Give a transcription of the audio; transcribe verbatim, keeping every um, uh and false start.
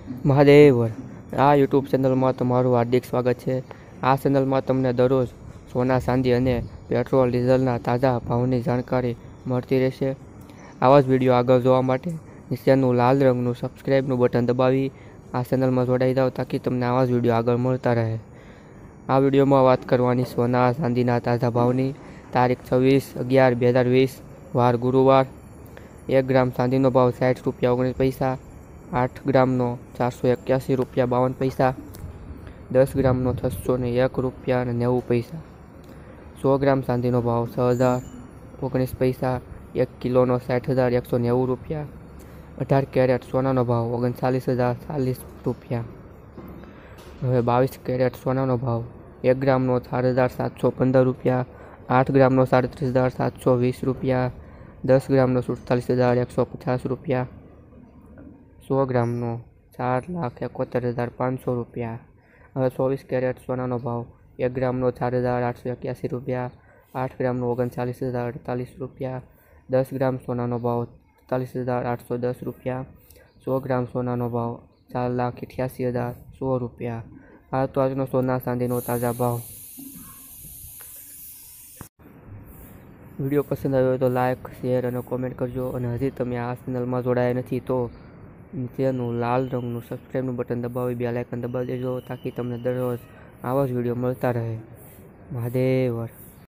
મહાદેવર આ યુટ્યુબ ચેનલમાં તમારું હાર્દિક સ્વાગત છે। આ ચેનલમાં તમને દરરોજ સોના ચાંદી અને પેટ્રોલ ડીઝલના તાજા ભાવની જાણકારી મળતી રહેશે। આવા જ વિડીયો આગળ જોવા માટે નીચેનું લાલ રંગનું સબસ્ક્રાઈબનું બટન દબાવી આ ચેનલમાં જોડાઈ જાઓ તાકી તમને આવા જ વિડીયો આગળ મળતા રહે। આ વિડીયોમાં વાત કરવાની સોના ચાંદીના તાજા ભાવની। તારીખ છવ્વીસ અગિયાર બે હજાર વીસ વાર ગુરુવાર। એક ગ્રામ ચાંદીનો ભાવ સાઠ રૂપિયા ઓગણીસ પૈસા। आठ ग्रामनो चार सौ एक्यासी रुपया बावन पैसा। दस ग्रामनो छसो ने एक रुपया नेवु पैसा। सौ ग्राम चांदीनो भाव छ हज़ार ओगनीस पैसा। एक किलोनो साठ हज़ार एक सौ नेवु रुपया। अठार कैरेट सोनानो भाव ओगणचालीस हज़ार चालीस रुपया। हवे बावीस कैरेट सोनानो भाव एक ग्रामनो चार हज़ार सात सौ पंदर रुपया। आठ ग्रामनो साड़ीस हज़ार सात सौ वीस रुपया। दस ग्रामनो सुड़तालीस हज़ार एक सौ पचास रुपया। सौ ग्रामनो चार लाख एकोतेर हज़ार पाँच सौ रुपया। हवे चौबीस कैरेट सोनानो भाव एक ग्रामनो चार हज़ार आठ सौ इक्यासी रुपया। आठ ग्रामनो ओगणचालीस हज़ार अड़तालीस रुपया। दस ग्राम सोनानो भाव तैंतालीस हज़ार आठ सौ दस रुपया। सौ ग्राम सोनानो भाव चार लाख अठासी हज़ार सौ रुपया। आ तो आजनो सोना चांदीनो ताजा भाव। विडियो पसंद आव्यो तो लाइक शेर और कॉमेंट करजो। और हजी तमे आ चेनल में जोड़ाया नहीं तो नीचेનું લાલ રંગનું સબસ્ક્રાઈબનું બટન દબાવી બેલ આઇકન દબાવી દેજો તાકી તમને દરરોજ આવા જ વિડીયો મળતા રહે। મહાદેવર।